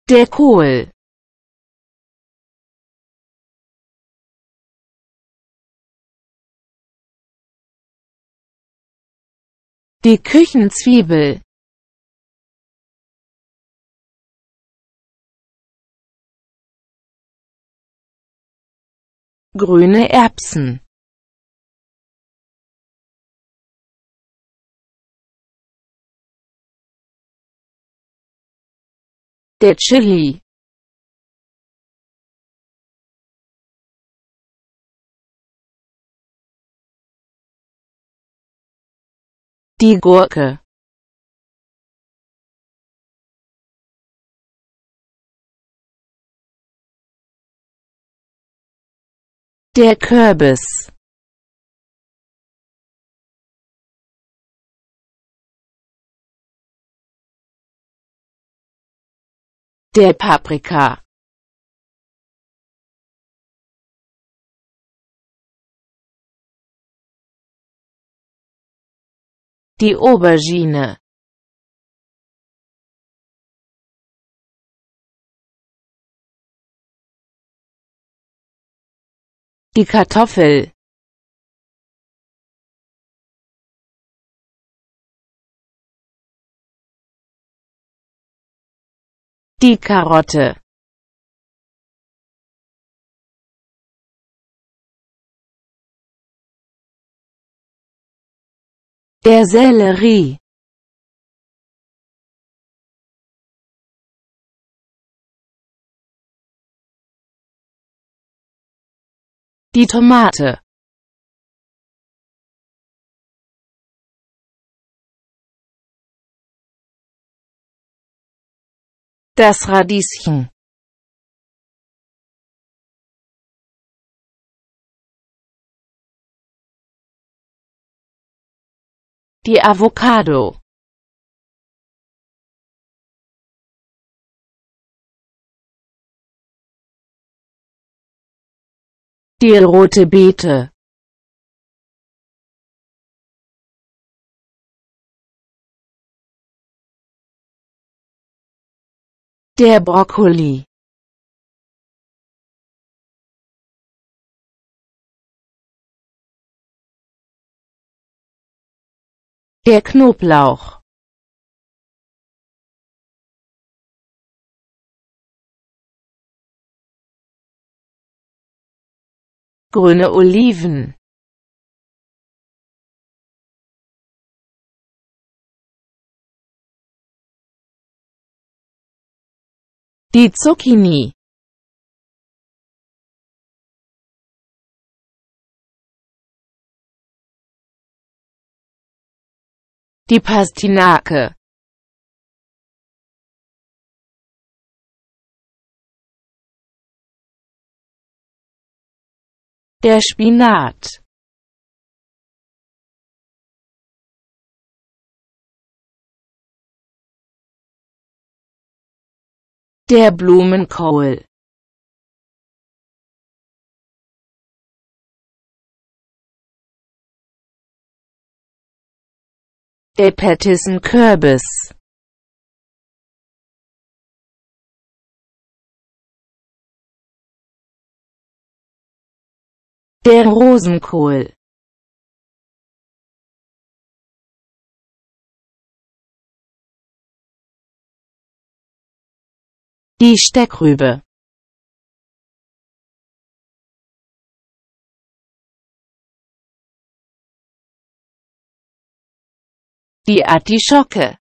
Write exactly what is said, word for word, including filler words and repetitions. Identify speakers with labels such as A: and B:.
A: Der Kohl. Die Küchenzwiebel. Grüne Erbsen. Der Chili. Die Gurke. Der Kürbis. Der Paprika. Die Aubergine. Die Kartoffel. Die Karotte. Der Sellerie. Die Tomate. Das Radieschen. Die Avocado. Die rote Beete. Der Brokkoli. Der Knoblauch. Grüne Oliven. Die Zucchini. Die Pastinake. Der Spinat. Der Blumenkohl. Der Petersen-Kürbis. Der Rosenkohl. Die Steckrübe. Die Artischocke.